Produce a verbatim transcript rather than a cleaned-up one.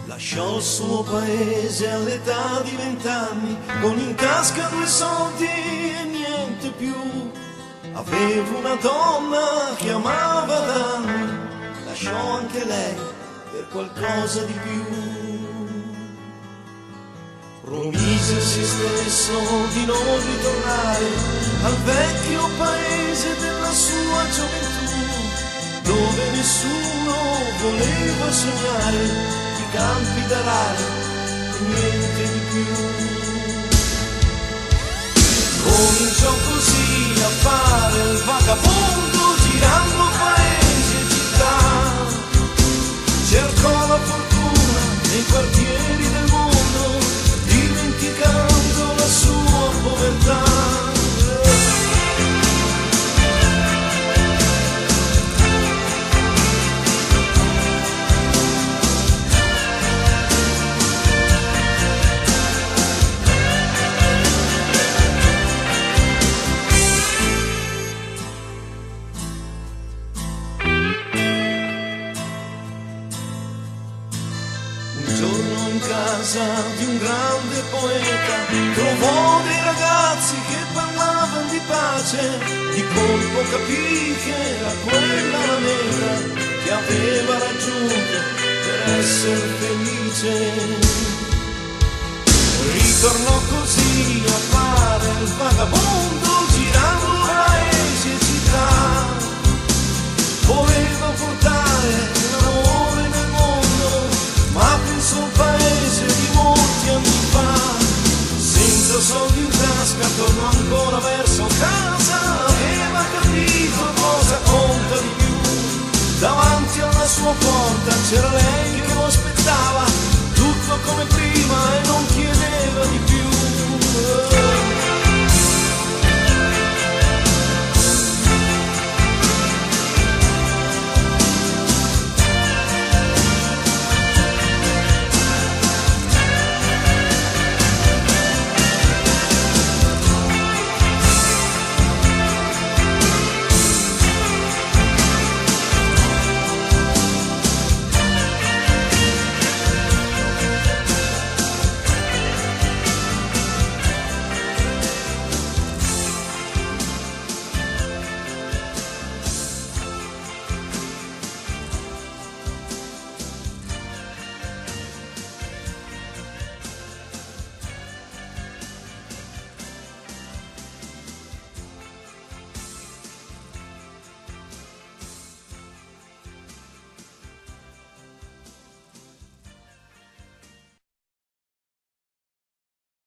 Lasciò il suo paese all'età di vent'anni, con in tasca due soldi e niente più. Aveva una donna che amava da anni, lasciò anche lei per qualcosa di più. Promise a se stesso di non ritornare al vecchio paese della sua gioventù, dove nessuno voleva sognare i campi d'arare e niente di più. Cominciò così a fare il vagabondo, girando paesi e città. Cercò la fortuna nei quartieri del mondo, dimenticando la sua povertà. Di un grande poeta trovò dei ragazzi che parlavano di pace, di colpo capì che era quella la meta che aveva raggiunto per essere felice. Ritornò così a fare il vagabondo, girando paesi e città. Voleva portare l'amore nel mondo, ma pensò al paese di molti anni fa. Senza soldi in tasca tornò ancora verso casa, aveva capito cosa conta di più. Davanti alla sua porta c'era lei che lo aspettava, tutto come prima e non